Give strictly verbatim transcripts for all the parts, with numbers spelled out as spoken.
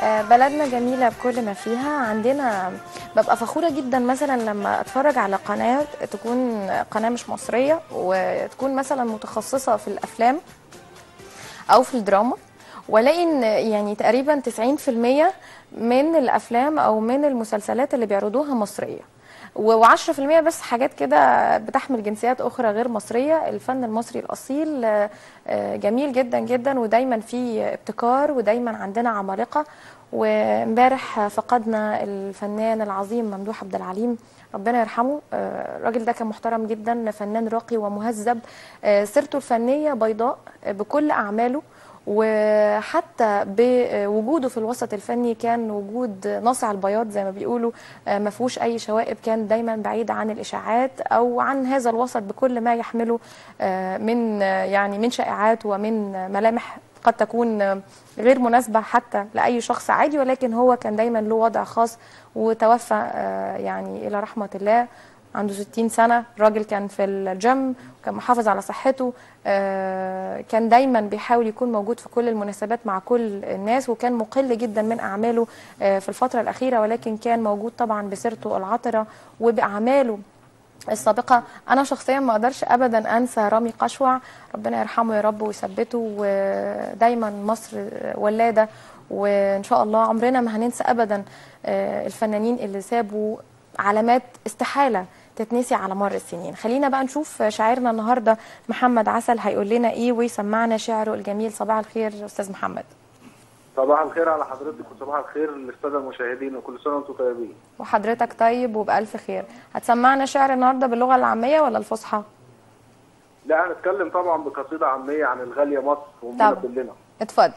آه، بلدنا جميلة بكل ما فيها. عندنا ببقى فخورة جدا مثلا لما اتفرج على قناة تكون قناة مش مصرية وتكون مثلا متخصصة في الأفلام أو في الدراما، والاقي ان يعني تقريبا تسعين في المية من الافلام او من المسلسلات اللي بيعرضوها مصريه، و10% بس حاجات كده بتحمل جنسيات اخرى غير مصريه. الفن المصري الاصيل آه، آه، جميل جدا جدا، ودايما فيه ابتكار، ودايما عندنا عمالقه. وامبارح فقدنا الفنان العظيم ممدوح عبد العليم، ربنا يرحمه. آه، الراجل ده كان محترم جدا، فنان راقي ومهذب. آه، سيرته الفنيه بيضاء بكل اعماله، وحتى بوجوده في الوسط الفني كان وجود ناصع البياض زي ما بيقولوا، ما فيهوش اي شوائب، كان دايما بعيد عن الاشاعات او عن هذا الوسط بكل ما يحمله من يعني من شائعات ومن ملامح قد تكون غير مناسبة حتى لأي شخص عادي، ولكن هو كان دايما له وضع خاص. وتوفى يعني إلى رحمة الله، عنده ستين سنة. الراجل كان في الجيم، كان محافظ على صحته، كان دايما بيحاول يكون موجود في كل المناسبات مع كل الناس، وكان مقل جدا من أعماله في الفترة الأخيرة، ولكن كان موجود طبعا بسيرته العطرة وبأعماله السابقة. أنا شخصيا ما أقدرش أبدا أنسى رامي قشوع، ربنا يرحمه يا رب ويثبته، ودايما مصر ولادة، وإن شاء الله عمرنا ما هننسى أبدا الفنانين اللي سابوا علامات استحالة تتنسي على مر السنين. خلينا بقى نشوف شاعرنا النهاردة محمد عسل هيقول لنا إيه ويسمعنا شعره الجميل. صباح الخير أستاذ محمد. صباح الخير على حضرتك وصباح الخير للساده المشاهدين، وكل سنه وانتم طيبين. وحضرتك طيب وبألف خير. هتسمعنا شعر النهارده باللغه العاميه ولا الفصحى؟ لا، هنتكلم طبعا بقصيده عاميه عن الغاليه مصر وامنا كلنا. اتفضل.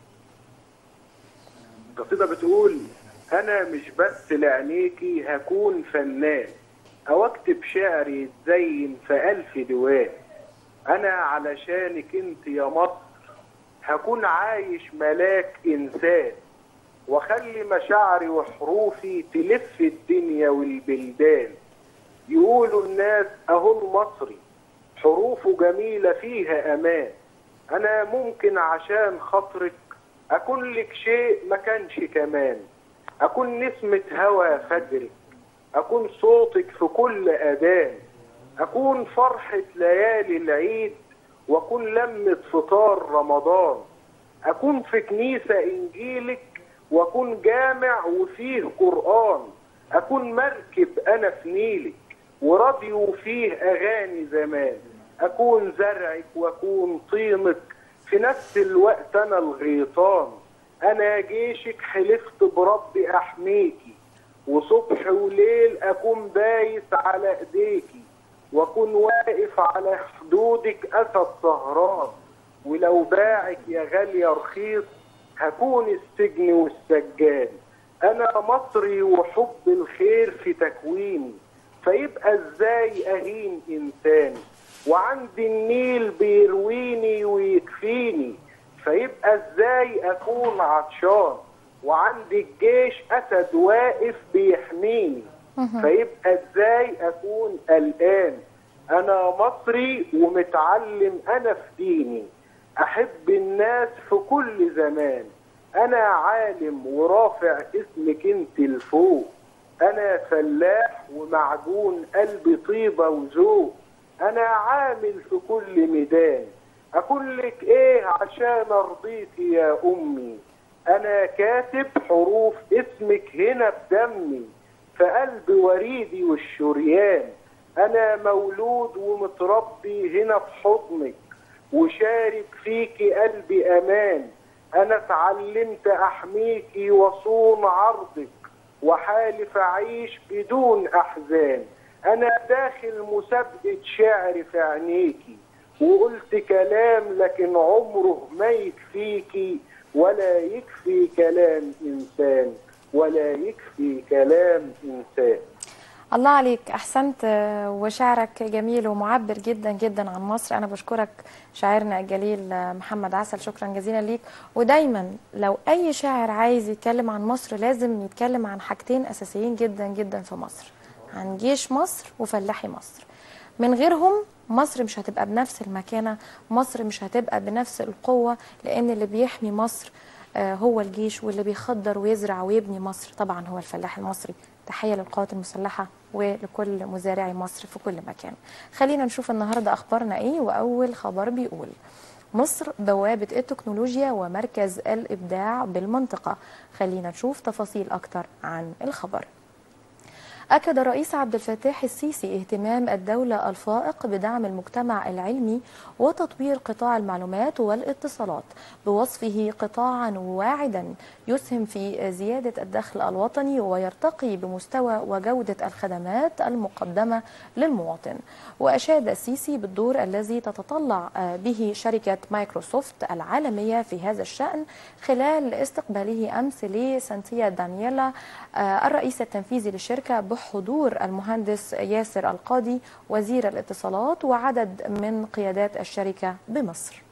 القصيده بتقول: انا مش بس لعينيكي هكون فنان، او اكتب شعر يتزين في الف ديوان. انا علشانك انت يا مصر هكون عايش ملاك انسان، واخلي مشاعري وحروفي تلف الدنيا والبلدان. يقولوا الناس اهو المصري حروفه جميلة فيها امان. انا ممكن عشان خاطرك اكون لك شيء ما كانش كمان، اكون نسمة هوا فجرك، اكون صوتك في كل اذان، اكون فرحة ليالي العيد، واكون لمة فطار رمضان، اكون في كنيسة انجيلك، واكون جامع وفيه قرآن، اكون مركب انا في نيلك وراديو فيه اغاني زمان، اكون زرعك واكون طينك في نفس الوقت انا الغيطان. انا جيشك حلفت بربي احميكي، وصبح وليل اكون بايس على ايديكي، واكون واقف على حدودك اسد سهران. ولو باعك يا غالية رخيص هكون السجن والسجان. انا مصري وحب الخير في تكويني، فيبقى ازاي اهين انساني؟ وعندي النيل بيرويني ويكفيني، فيبقى ازاي اكون عطشان؟ وعندي الجيش اسد واقف بيحميني، فيبقى ازاي اكون قلقان؟ انا مصري ومتعلم انا في ديني، احب الناس في كل زمان. انا عالم ورافع اسمك انت لفوق، انا فلاح ومعجون قلبي طيبه وذوق. انا عامل في كل ميدان، اقول لك ايه عشان ارضيكي يا امي؟ انا كاتب حروف اسمك هنا بدمي، في قلب وريدي والشريان. انا مولود ومتربي هنا في حضنك، وشارك فيكي قلبي امان. انا اتعلمت احميكي واصون عرضك، وحالف اعيش بدون احزان. انا داخل مسابقة شعر في عينيكي، وقلت كلام لكن عمره ما يكفيكي، ولا يكفي كلام انسان، ولا يكفي كلام انسان. الله عليك، احسنت، وشعرك جميل ومعبر جدا جدا عن مصر. انا بشكرك شاعرنا الجليل محمد عسل، شكرا جزيلا ليك. ودايما لو اي شاعر عايز يتكلم عن مصر لازم يتكلم عن حاجتين اساسيين جدا جدا في مصر، عن جيش مصر وفلاحي مصر. من غيرهم مصر مش هتبقى بنفس المكانة، مصر مش هتبقى بنفس القوة، لان اللي بيحمي مصر هو الجيش، واللي بيخدر ويزرع ويبني مصر طبعا هو الفلاح المصري. تحية للقوات المسلحة ولكل مزارعي مصر في كل مكان. خلينا نشوف النهاردة أخبارنا إيه، وأول خبر بيقول: مصر بوابة التكنولوجيا ومركز الإبداع بالمنطقة. خلينا نشوف تفاصيل أكتر عن الخبر. أكد الرئيس عبد الفتاح السيسي اهتمام الدولة الفائق بدعم المجتمع العلمي وتطوير قطاع المعلومات والاتصالات، بوصفه قطاعا واعدا يسهم في زيادة الدخل الوطني ويرتقي بمستوى وجودة الخدمات المقدمة للمواطن. وأشاد السيسي بالدور الذي تتطلع به شركة مايكروسوفت العالمية في هذا الشأن خلال استقباله أمس لسانتيا دانييلا الرئيس التنفيذي للشركة بحضور المهندس ياسر القاضي وزير الاتصالات وعدد من قيادات الشركة بمصر.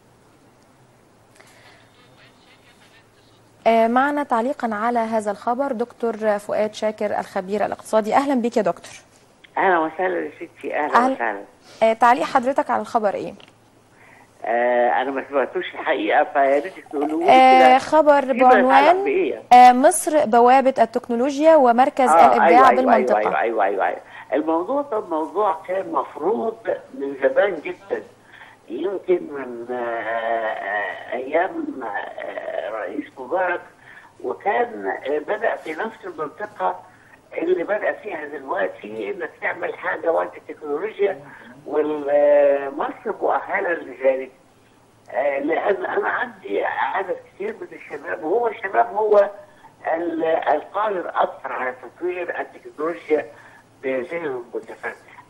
معنا تعليقا على هذا الخبر دكتور فؤاد شاكر الخبير الاقتصادي. أهلا بك يا دكتور. أهلا وسهلا يا ستي. أهلا أهل... وسهلا. تعليق حضرتك على الخبر إيه؟ آه أنا ما سمعتوش الحقيقة، فيا ريتك تقولوا لي آه خبر بعنوان إيه؟ آه مصر بوابة التكنولوجيا ومركز آه الإبداع أيوة بالمنطقة. أيوة أيوة, أيوة أيوة الموضوع ده موضوع كان مفروض من زمان جدا، يمكن من آه أيام آه رئيس مبارك، وكان آه بدأ في نفس المنطقة اللي بدأ فيها دلوقتي، إنك تعمل حاجة وقت التكنولوجيا، ومصر مؤهلة لذلك. آه لأن أنا عندي عدد كثير من الشباب، وهو الشباب هو القادر أكثر على تطوير التكنولوجيا بذهن متفتح.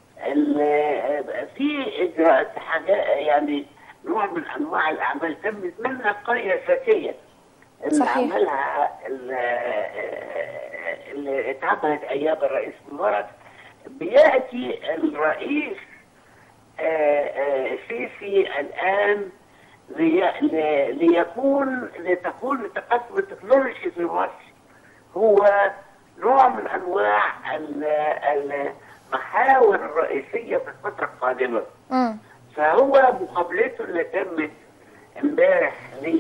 في إجراءات حاجات، يعني نوع من أنواع الأعمال تمت منها القرية الذكية اللي عملها اللي اتعملت أيام الرئيس مبارك. بيأتي الرئيس السيسي الآن لي ليكون لتكون تقدم التكنولوجيا في مصر هو نوع من أنواع المحاور الرئيسية في الفترة القادمة. م. فهو مقابلته اللي تمت امبارح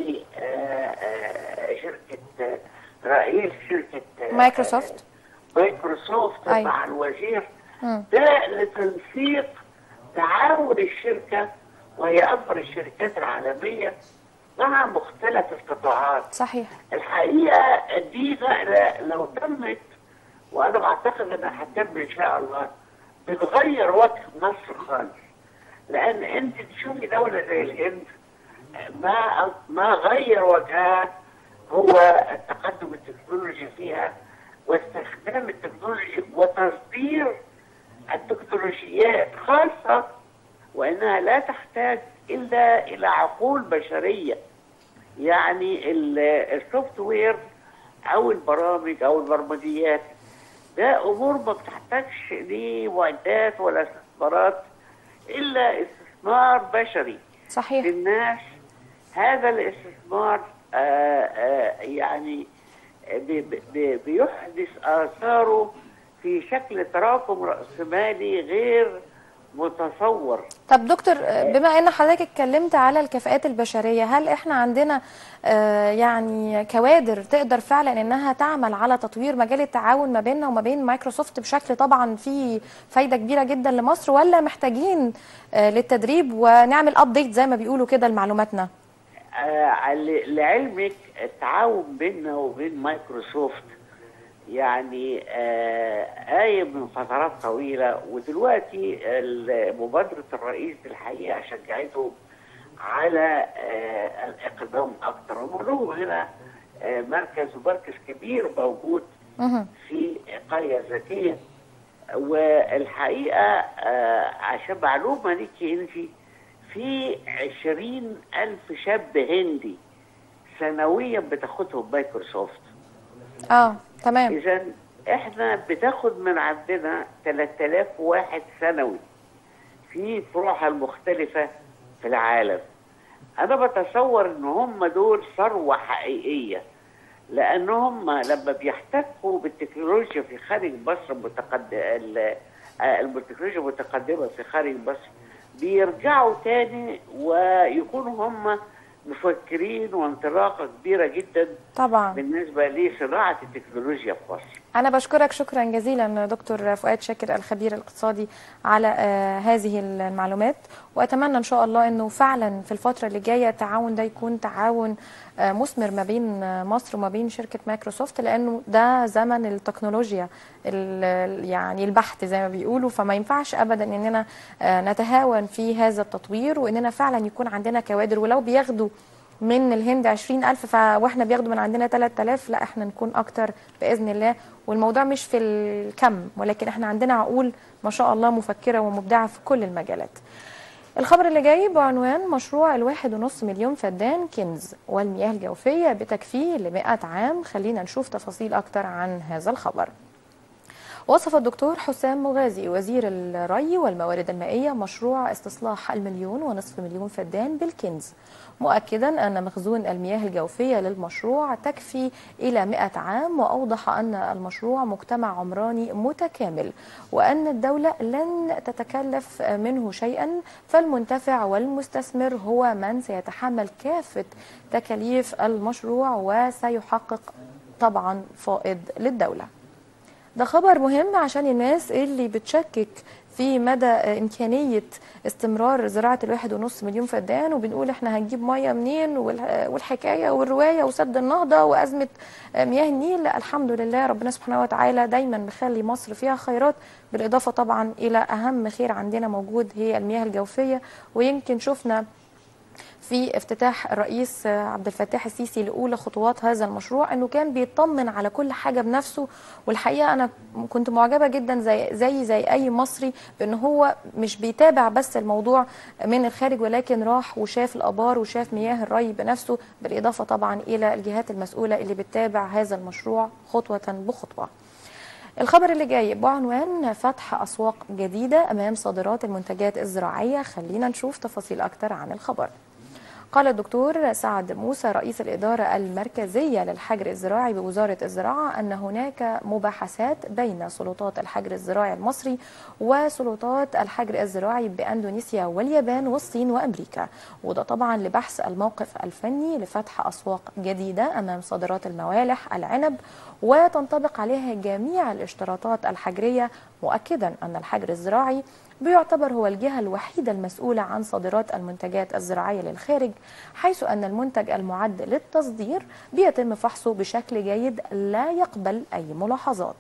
لشركة رئيس شركة مايكروسوفت مايكروسوفت أيوة. مع الوزير م. ده لتنسيق تعاون الشركة، وهي أكبر الشركات العالمية، مع مختلف القطاعات. صحيح. الحقيقة دي لو تمت، وأنا بعتقد إنها هتتم إن شاء الله، بتغير وجه مصر خالص. لأن أنت تشوفي دولة زي الهند ما ما غير وجهها هو التقدم التكنولوجي فيها، واستخدام التكنولوجيا وتصدير التكنولوجيات، خاصة وإنها لا تحتاج إلا إلى عقول بشرية. يعني السوفت وير أو البرامج أو البرمجيات ده أمور ما بتحتاجش لمعدات ولا استثمارات، إلا استثمار بشري. صحيح. للناس. هذا الاستثمار آآ آآ يعني بي بي بيحدث آثاره في شكل تراكم رأسمالي غير متصور. طب دكتور، بما ان حضرتك اتكلمت على الكفاءات البشريه، هل احنا عندنا آه يعني كوادر تقدر فعلا انها تعمل على تطوير مجال التعاون ما بيننا وما بين مايكروسوفت بشكل طبعا فيه فايده كبيره جدا لمصر، ولا محتاجين آه للتدريب ونعمل ابديت زي ما بيقولوا كده لمعلوماتنا؟ آه لعلمك التعاون بيننا وبين مايكروسوفت يعني آه قايم من فترات طويلة، ودلوقتي مبادرة الرئيس الحقيقة شجعته على آه الإقدام أكثر. وله هنا آه مركز ومركز كبير موجود في قرية ذكية. والحقيقة آه عشان معلومة ليكي انت، في عشرين ألف شاب هندي سنويا بتاخدهم مايكروسوفت. اه تمام. إذا احنا بتاخد من عندنا ثلاثة آلاف واحد سنوي في فروعها المختلفة في العالم. أنا بتصور إن هم دول ثروة حقيقية، لأن هم لما بيحتكوا بالتكنولوجيا في خارج مصر المتقدم التكنولوجيا المتقدمة في خارج مصر، بيرجعوا تاني ويكونوا هم مفكرين وانطلاقه كبيره جدا طبعا بالنسبه لصناعه التكنولوجيا في مصر. أنا بشكرك شكرا جزيلا دكتور فؤاد شاكر الخبير الاقتصادي على آه هذه المعلومات، وأتمنى إن شاء الله أنه فعلا في الفترة اللي جاية التعاون ده يكون تعاون آه مثمر ما بين آه مصر وما بين شركة مايكروسوفت، لأنه ده زمن التكنولوجيا يعني البحث زي ما بيقولوا، فما ينفعش أبدا أننا آه نتهاون في هذا التطوير، وأننا فعلا يكون عندنا كوادر ولو بياخدوا من الهند عشرين ألف ف... واحنا بياخدوا من عندنا ثلاثة آلاف، لا احنا نكون اكتر باذن الله. والموضوع مش في الكم، ولكن احنا عندنا عقول ما شاء الله مفكره ومبدعه في كل المجالات. الخبر اللي جاي بعنوان مشروع الواحد ونص مليون فدان كنز والمياه الجوفيه بتكفيه لمئة عام. خلينا نشوف تفاصيل اكتر عن هذا الخبر. وصف الدكتور حسام مغازي وزير الري والموارد المائية مشروع استصلاح المليون ونصف مليون فدان بالكنز، مؤكدا أن مخزون المياه الجوفية للمشروع تكفي إلى مئة عام، وأوضح أن المشروع مجتمع عمراني متكامل وأن الدولة لن تتكلف منه شيئا، فالمنتفع والمستثمر هو من سيتحمل كافة تكاليف المشروع وسيحقق طبعا فائض للدولة. ده خبر مهم عشان الناس اللي بتشكك في مدى إمكانية استمرار زراعة الواحد ونص مليون فدان، وبنقول احنا هنجيب مية منين والحكاية والرواية وسد النهضة وأزمة مياه النيل. لا، الحمد لله ربنا سبحانه وتعالى دايما مخلي مصر فيها خيرات، بالإضافة طبعا إلى أهم خير عندنا موجود هي المياه الجوفية. ويمكن شفنا في افتتاح الرئيس عبد الفتاح السيسي لأولى خطوات هذا المشروع انه كان بيطمن على كل حاجه بنفسه، والحقيقه انا كنت معجبه جدا زي زي زي اي مصري بان هو مش بيتابع بس الموضوع من الخارج، ولكن راح وشاف الابار وشاف مياه الري بنفسه، بالاضافه طبعا الى الجهات المسؤوله اللي بتتابع هذا المشروع خطوه بخطوه. الخبر اللي جاي بعنوان فتح اسواق جديده امام صادرات المنتجات الزراعيه. خلينا نشوف تفاصيل اكتر عن الخبر. قال الدكتور سعد موسى رئيس الإدارة المركزية للحجر الزراعي بوزارة الزراعة أن هناك مباحثات بين سلطات الحجر الزراعي المصري وسلطات الحجر الزراعي بأندونيسيا واليابان والصين وأمريكا، وده طبعا لبحث الموقف الفني لفتح أسواق جديدة أمام صادرات الموالح العنب وتنطبق عليها جميع الاشتراطات الحجرية، مؤكدا أن الحجر الزراعي بيعتبر هو الجهة الوحيدة المسؤولة عن صادرات المنتجات الزراعية للخارج، حيث أن المنتج المعد للتصدير بيتم فحصه بشكل جيد لا يقبل أي ملاحظات.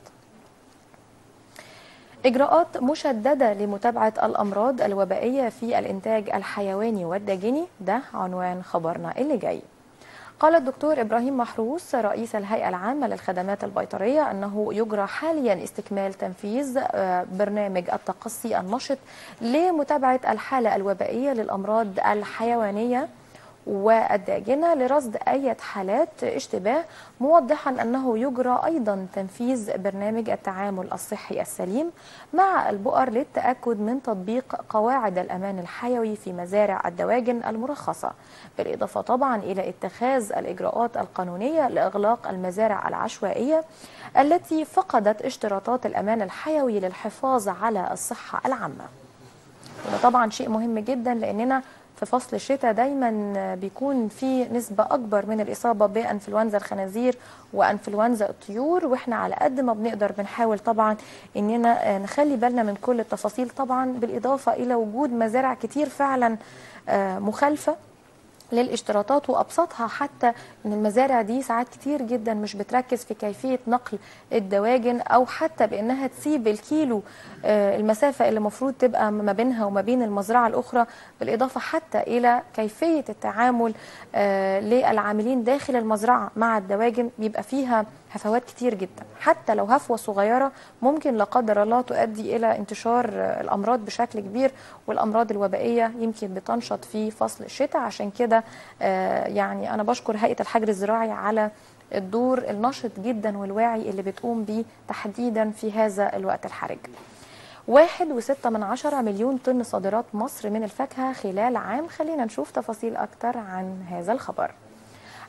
إجراءات مشددة لمتابعة الأمراض الوبائية في الإنتاج الحيواني والداجني، ده عنوان خبرنا اللي جاي. قال الدكتور إبراهيم محروس رئيس الهيئة العامة للخدمات البيطرية أنه يجرى حاليا استكمال تنفيذ برنامج التقصي النشط لمتابعة الحالة الوبائية للأمراض الحيوانية والداجنة لرصد أي حالات اشتباه، موضحا أنه يجرى أيضا تنفيذ برنامج التعامل الصحي السليم مع البؤر للتأكد من تطبيق قواعد الأمان الحيوي في مزارع الدواجن المرخصة، بالإضافة طبعا إلى اتخاذ الإجراءات القانونية لإغلاق المزارع العشوائية التي فقدت اشتراطات الأمان الحيوي للحفاظ على الصحة العامة. وده طبعا شيء مهم جدا، لأننا في فصل الشتاء دايما بيكون في نسبة أكبر من الإصابة بأنفلونزا الخنازير وأنفلونزا الطيور، وإحنا على قد ما بنقدر بنحاول طبعا إننا نخلي بالنا من كل التفاصيل، طبعا بالإضافة إلى وجود مزارع كتير فعلا مخالفة للاشتراطات، وابسطها حتى ان المزارع دي ساعات كتير جدا مش بتركز في كيفيه نقل الدواجن، او حتى بانها تسيب الكيلو المسافه اللي المفروض تبقى ما بينها وما بين المزرعه الاخرى، بالاضافه حتى الى كيفيه التعامل للعاملين داخل المزرعه مع الدواجن، بيبقى فيها هفوات كتير جدا، حتى لو هفوه صغيره ممكن لا قدر الله تؤدي الى انتشار الامراض بشكل كبير، والامراض الوبائيه يمكن بتنشط في فصل الشتاء. عشان كده يعني انا بشكر هيئه الحجر الزراعي على الدور النشط جدا والواعي اللي بتقوم بيه تحديدا في هذا الوقت الحرج. واحد وستة من عشرة مليون طن صادرات مصر من الفاكهه خلال عام. خلينا نشوف تفاصيل اكتر عن هذا الخبر.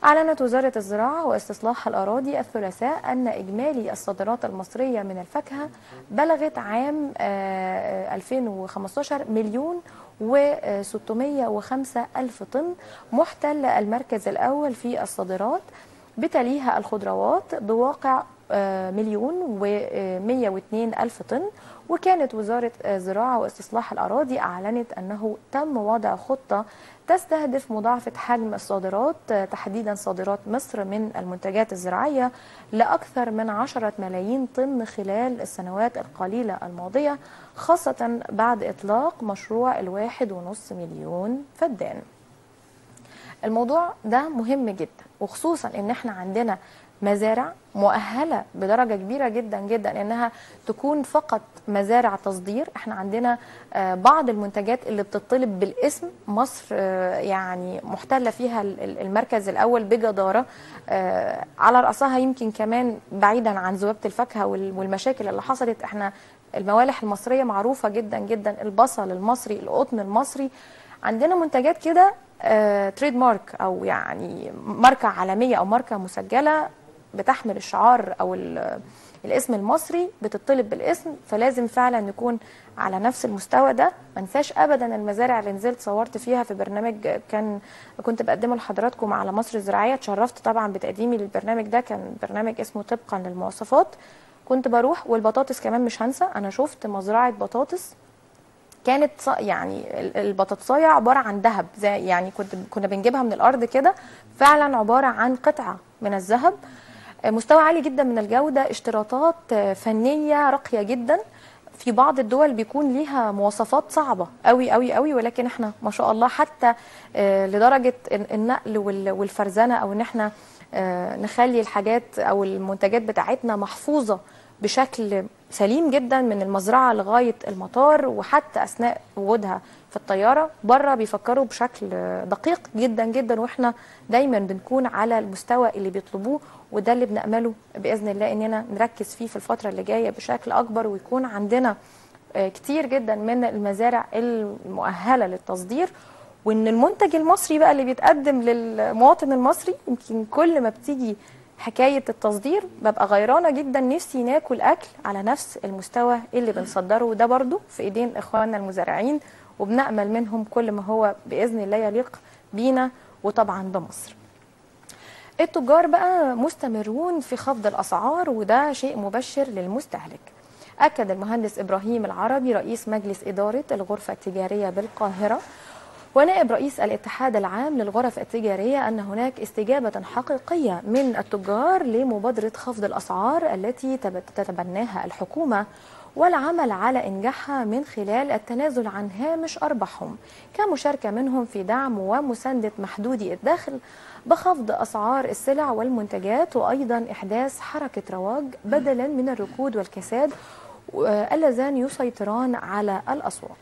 أعلنت وزارة الزراعة واستصلاح الأراضي الثلاثاء أن إجمالي الصادرات المصرية من الفاكهة بلغت عام ألفين وخمستاشر مليون وستمائة وخمسة ألف طن، محتل المركز الأول في الصادرات، بتليها الخضروات بواقع مليون ومائة واثنين ألف طن. وكانت وزارة الزراعة واستصلاح الأراضي أعلنت أنه تم وضع خطة تستهدف مضاعفة حجم الصادرات، تحديدا صادرات مصر من المنتجات الزراعية لأكثر من عشرة ملايين طن خلال السنوات القليلة الماضية، خاصة بعد إطلاق مشروع الواحد ونص مليون فدان. الموضوع ده مهم جدا، وخصوصا ان احنا عندنا مزارع مؤهلة بدرجة كبيرة جدا جدا انها تكون فقط مزارع تصدير. احنا عندنا بعض المنتجات اللي بتطلب بالاسم، مصر يعني محتلة فيها المركز الاول بجدارة، على رأسها يمكن كمان بعيدا عن ذبابة الفاكهة والمشاكل اللي حصلت، احنا الموالح المصرية معروفة جدا جدا، البصل المصري، القطن المصري، عندنا منتجات كده تريد مارك او يعني ماركة عالمية او ماركة مسجلة بتحمل الشعار او الاسم المصري، بتطلب بالاسم، فلازم فعلا نكون على نفس المستوى ده. ما انساش ابدا المزارع اللي نزلت صورت فيها في برنامج كان كنت بقدمه لحضراتكم على مصر الزراعية، اتشرفت طبعا بتقديمي للبرنامج ده، كان برنامج اسمه طبقا للمواصفات. كنت بروح، والبطاطس كمان مش هنسى، انا شفت مزرعة بطاطس كانت يعني البطاطسايه عباره عن ذهب، زي يعني كنت كنا بنجيبها من الارض كده، فعلا عباره عن قطعه من الذهب، مستوى عالي جدا من الجوده، اشتراطات فنيه راقيه جدا. في بعض الدول بيكون ليها مواصفات صعبه قوي قوي قوي، ولكن احنا ما شاء الله حتى لدرجه النقل والفرزنه، او ان احنا نخلي الحاجات او المنتجات بتاعتنا محفوظه بشكل سليم جدا من المزرعه لغايه المطار، وحتى اثناء وجودها في الطياره بره بيفكروا بشكل دقيق جدا جدا، واحنا دايما بنكون على المستوى اللي بيطلبوه، وده اللي بنأمله باذن الله اننا نركز فيه في الفتره اللي جايه بشكل اكبر، ويكون عندنا كتير جدا من المزارع المؤهله للتصدير، وان المنتج المصري بقى اللي بيتقدم للمواطن المصري. يمكن كل ما بتيجي حكاية التصدير ببقى غيرانة جدا، نفسي ناكل أكل على نفس المستوى اللي بنصدره، وده برضو في إيدين إخواننا المزارعين، وبنأمل منهم كل ما هو بإذن الله يليق بينا وطبعا بمصر. التجار بقى مستمرون في خفض الأسعار، وده شيء مبشر للمستهلك. أكد المهندس إبراهيم العربي رئيس مجلس إدارة الغرفة التجارية بالقاهرة ونائب رئيس الاتحاد العام للغرف التجارية أن هناك استجابة حقيقية من التجار لمبادرة خفض الأسعار التي تتبناها الحكومة، والعمل على إنجاحها من خلال التنازل عن هامش أرباحهم كمشاركة منهم في دعم ومساندة محدودي الدخل بخفض أسعار السلع والمنتجات، وأيضا إحداث حركة رواج بدلا من الركود والكساد اللذان يسيطران على الأسواق.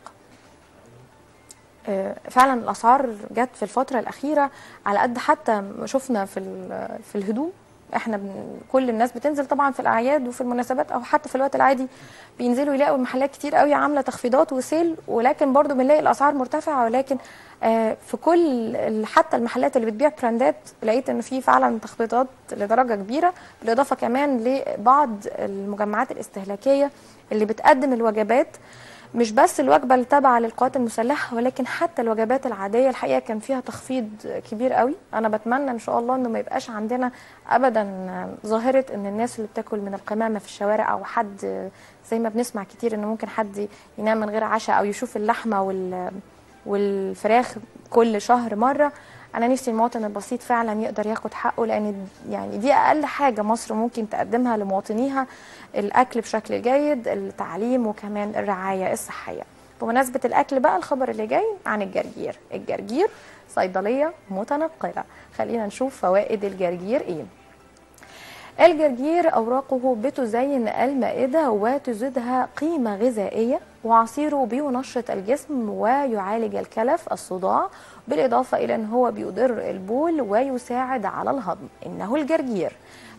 فعلا الاسعار جت في الفتره الاخيره على قد، حتى شفنا في في الهدوم، احنا كل الناس بتنزل طبعا في الاعياد وفي المناسبات او حتى في الوقت العادي بينزلوا يلاقوا المحلات كتير قوي عامله تخفيضات وسيل، ولكن برضو بنلاقي الاسعار مرتفعه. ولكن في كل حتى المحلات اللي بتبيع براندات لقيت ان في فعلا تخفيضات لدرجه كبيره، بالاضافه كمان لبعض المجمعات الاستهلاكيه اللي بتقدم الوجبات، مش بس الوجبه اللي تابعه للقوات المسلحه، ولكن حتى الوجبات العاديه الحقيقه كان فيها تخفيض كبير قوي. انا بتمنى ان شاء الله انه ما يبقاش عندنا ابدا ظاهره ان الناس اللي بتاكل من القمامه في الشوارع، او حد زي ما بنسمع كتير ان ممكن حد ينام من غير عشاء، او يشوف اللحمه وال والفراخ كل شهر مره. انا نفسي المواطن البسيط فعلا يقدر ياخد حقه، لان يعني دي اقل حاجه مصر ممكن تقدمها لمواطنيها، الاكل بشكل جيد، التعليم، وكمان الرعايه الصحيه. بمناسبه الاكل بقى، الخبر اللي جاي عن الجرجير. الجرجير صيدليه متنقله، خلينا نشوف فوائد الجرجير ايه. الجرجير أوراقه بتزين المائدة وتزيدها قيمة غذائية، وعصيره بينشط الجسم ويعالج الكلف، الصداع، بالإضافة إلى أن هو بيضر البول ويساعد على الهضم. إنه الجرجير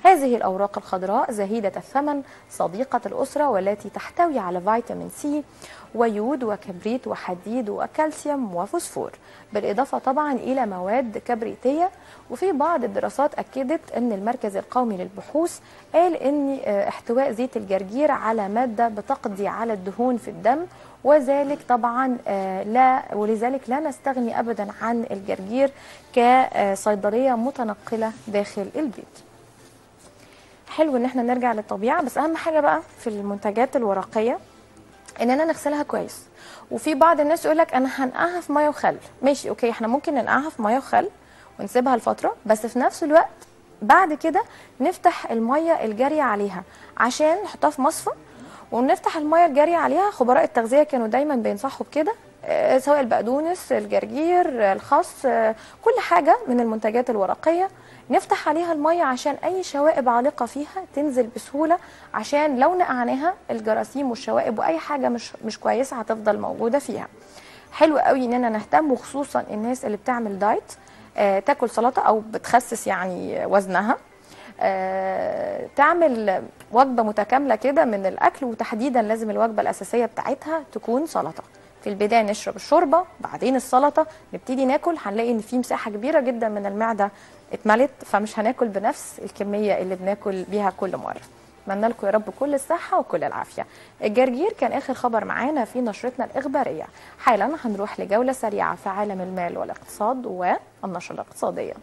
هذه الأوراق الخضراء زهيدة الثمن صديقة الأسرة، والتي تحتوي على فيتامين سي ويود وكبريت وحديد وكالسيوم وفوسفور، بالإضافة طبعا إلى مواد كبريتية. وفي بعض الدراسات أكدت أن المركز القومي للبحوث قال أن احتواء زيت الجرجير على مادة بتقضي على الدهون في الدم، وذلك طبعا لا ولذلك لا نستغني أبدا عن الجرجير كصيدلية متنقلة داخل البيت. حلو ان احنا نرجع للطبيعه، بس اهم حاجه بقى في المنتجات الورقيه اننا نغسلها كويس. وفي بعض الناس يقول لك انا هنقعها في ميه وخل، ماشي اوكي، احنا ممكن ننقعها في ميه وخل ونسيبها لفتره، بس في نفس الوقت بعد كده نفتح الميه الجاريه عليها عشان نحطها في مصفى، ونفتح الميه الجاريه عليها. خبراء التغذيه كانوا دايما بينصحوا بكده، آه سواء البقدونس، الجرجير، الخس، آه كل حاجه من المنتجات الورقيه نفتح عليها الميه عشان اي شوائب عالقه فيها تنزل بسهوله، عشان لو نقعناها الجراثيم والشوائب واي حاجه مش مش كويسه هتفضل موجوده فيها. حلو قوي اننا نهتم، وخصوصا الناس اللي بتعمل دايت، آه تاكل سلطه او بتخسس يعني وزنها، آه تعمل وجبه متكامله كده من الاكل، وتحديدا لازم الوجبه الاساسيه بتاعتها تكون سلطه. في البدايه نشرب الشوربه، بعدين السلطه، نبتدي ناكل، هنلاقي ان في مساحه كبيره جدا من المعده اتملت، فمش هناكل بنفس الكميه اللي بناكل بيها كل مره. اتمنى لكم يا رب كل الصحه وكل العافيه. الجرجير كان اخر خبر معانا في نشرتنا الاخباريه. حالا هنروح لجوله سريعه في عالم المال والاقتصاد والنشره الاقتصاديه.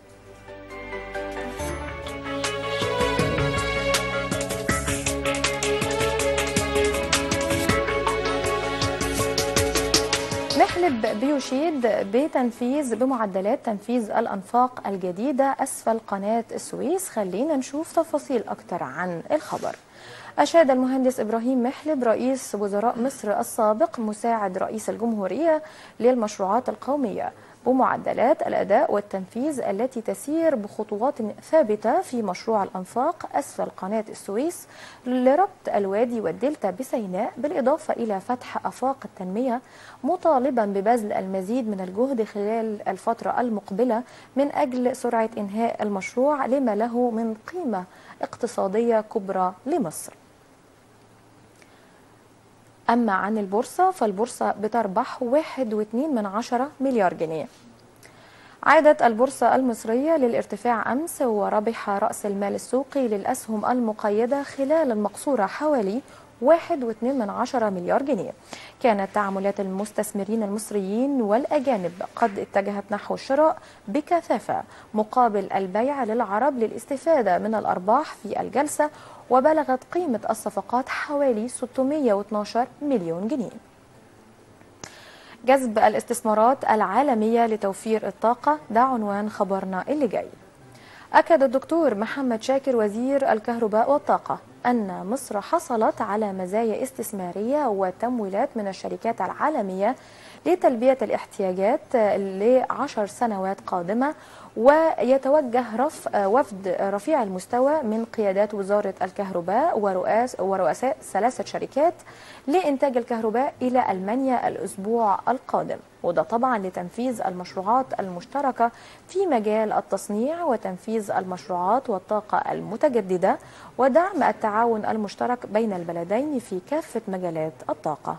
محلب بيشيد بتنفيذ بمعدلات تنفيذ الأنفاق الجديدة أسفل قناة السويس. خلينا نشوف تفاصيل أكتر عن الخبر. أشاد المهندس إبراهيم محلب رئيس وزراء مصر السابق مساعد رئيس الجمهورية للمشروعات القومية بمعدلات الأداء والتنفيذ التي تسير بخطوات ثابتة في مشروع الأنفاق أسفل قناة السويس لربط الوادي والدلتا بسيناء، بالإضافة إلى فتح آفاق التنمية، مطالبا ببذل المزيد من الجهد خلال الفترة المقبلة من أجل سرعة إنهاء المشروع لما له من قيمة اقتصادية كبرى لمصر. أما عن البورصة فالبورصة بتربح واحد واثنين من عشرة مليار جنيه. عادت البورصة المصرية للارتفاع أمس، وربح رأس المال السوقي للأسهم المقيدة خلال المقصورة حوالي واحد واثنين من عشرة مليار جنيه. كانت تعاملات المستثمرين المصريين والأجانب قد اتجهت نحو الشراء بكثافة مقابل البيع للعرب للاستفادة من الأرباح في الجلسة، وبلغت قيمة الصفقات حوالي ستمائة واثني عشر مليون جنيه. جذب الاستثمارات العالمية لتوفير الطاقة ده عنوان خبرنا اللي جاي. أكد الدكتور محمد شاكر وزير الكهرباء والطاقة أن مصر حصلت على مزايا استثمارية وتمويلات من الشركات العالمية لتلبية الاحتياجات لعشر سنوات قادمة، ويتوجه رف وفد رفيع المستوى من قيادات وزارة الكهرباء ورؤاس ورؤساء ثلاثة شركات لإنتاج الكهرباء إلى ألمانيا الأسبوع القادم، وده طبعا لتنفيذ المشروعات المشتركة في مجال التصنيع وتنفيذ المشروعات والطاقة المتجددة، ودعم التعاون المشترك بين البلدين في كافة مجالات الطاقة.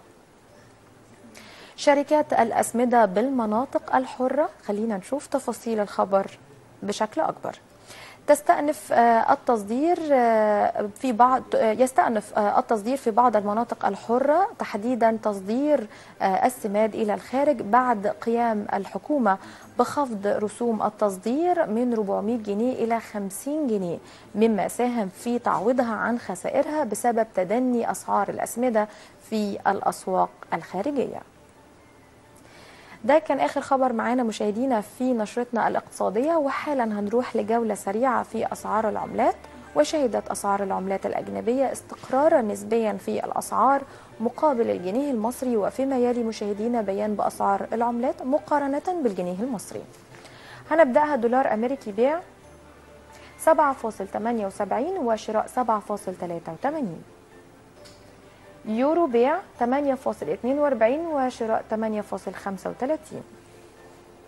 شركات الأسمدة بالمناطق الحرة، خلينا نشوف تفاصيل الخبر بشكل أكبر. تستأنف التصدير في بعض يستأنف التصدير في بعض المناطق الحرة، تحديدا تصدير السماد إلى الخارج بعد قيام الحكومة بخفض رسوم التصدير من أربعمائة جنيه إلى خمسين جنيه، مما ساهم في تعويضها عن خسائرها بسبب تدني أسعار الأسمدة في الأسواق الخارجية. ده كان آخر خبر معانا مشاهدينا في نشرتنا الاقتصادية، وحالا هنروح لجولة سريعة في أسعار العملات. وشهدت أسعار العملات الأجنبية استقرارا نسبيا في الأسعار مقابل الجنيه المصري، وفيما يلي مشاهدينا بيان بأسعار العملات مقارنة بالجنيه المصري. هنبدأها دولار أمريكي بيع سبعة فاصل ثمانية وسبعين وشراء سبعة فاصل ثلاثة وثمانين. يورو بيع ثمانية فاصل اثنين وأربعين وشراء ثمانية فاصل خمسة وثلاثين.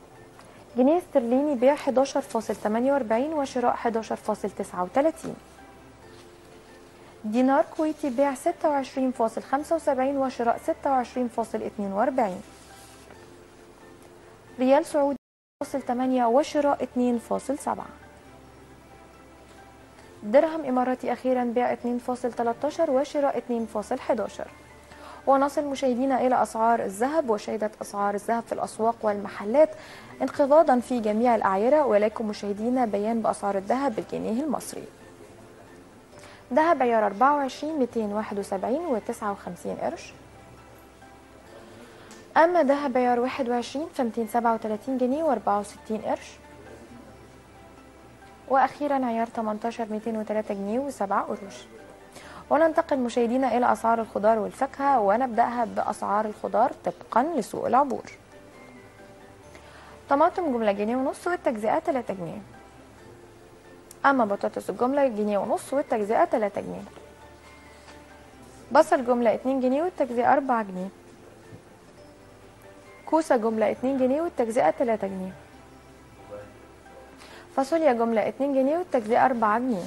جنيه استرليني بيع أحد عشر فاصل ثمانية وأربعين وشراء أحد عشر فاصل تسعة وثلاثين. دينار كويتي بيع ستة وعشرين فاصل خمسة وسبعين وشراء ستة وعشرين فاصل اثنين وأربعين. ريال سعودي فاصل ثمانية وشراء اثنين فاصل سبعة. درهم إماراتي أخيرا بيع اثنين فاصل ثلاثة عشر وشراء اثنين فاصل أحد عشر. ونصل مشاهدينا إلى أسعار الذهب. وشهدت أسعار الذهب في الأسواق والمحلات انخفاضا في جميع الأعيرة، ولكم مشاهدينا بيان بأسعار الذهب بالجنيه المصري. ذهب عيار أربعة وعشرين مئتين وواحد وسبعين وتسعة وخمسين قرش. أما ذهب عيار واحد وعشرين ف مئتين وسبعة وثلاثين جنيه وأربعة وستين قرش. وأخيرا عيار ثمانية عشر مئتين وثلاثة جنيه وسبعة قروش. وننتقل مشاهدينا إلى أسعار الخضار والفاكهة، ونبدأها بأسعار الخضار طبقا لسوق العبور. طماطم جملة جنيه ونص والتجزئة ثلاثة جنيه. أما بطاطس الجملة جنيه ونص والتجزئة ثلاثة جنيه. بصل جملة اتنين جنيه والتجزئة أربعة جنيه. كوسة جملة اتنين جنيه والتجزئة ثلاثة جنيه. فاصوليا جملة اتنين جنيه والتجزئة أربعة جنيه.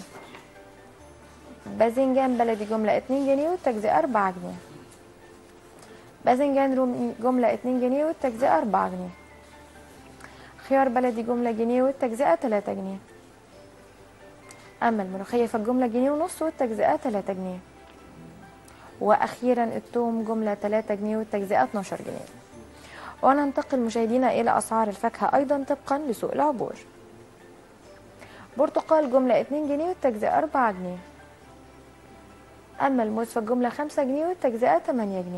باذنجان بلدي جملة اتنين جنيه والتجزئة أربعة جنيه. باذنجان رومي جملة اتنين جنيه والتجزئة أربعة جنيه. خيار بلدي جملة جنيه والتجزئة ثلاثة جنيه. أما الملوخية فالجملة جنيه ونص والتجزئة ثلاثة جنيه. وأخيرا الثوم جملة ثلاثة جنيه والتجزئة اتناشر جنيه. وننتقل مشاهدينا إلى أسعار الفاكهة أيضا طبقا لسوق العبور. برتقال جملة اتنين جنيه والتجزئة أربعة جنيه. أما الموز فالجملة خمسة جنيه والتجزئة ثمانية جنيه.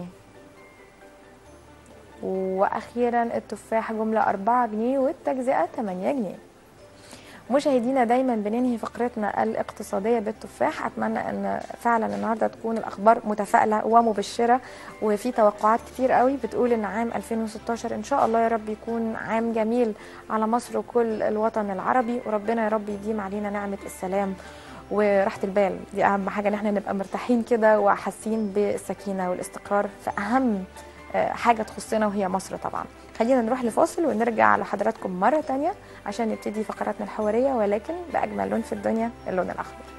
وأخيرا التفاح جملة أربعة جنيه والتجزئة ثمانية جنيه. مشاهدينا دايما بننهي فقرتنا الاقتصادية بالتفاح. أتمنى أن فعلا النهاردة تكون الأخبار متفائلة ومبشرة، وفي توقعات كتير قوي بتقول أن عام ألفين وستاشر إن شاء الله يا رب يكون عام جميل على مصر وكل الوطن العربي، وربنا يا رب يديم علينا نعمة السلام وراحة البال. دي أهم حاجة، إن احنا نبقى مرتاحين كده وحاسين بالسكينة والاستقرار في أهم حاجة تخصنا وهي مصر طبعا. خلينا نروح لفاصل ونرجع لحضراتكم مرة تانية عشان نبتدي فقراتنا الحوارية، ولكن بأجمل لون في الدنيا، اللون الأخضر.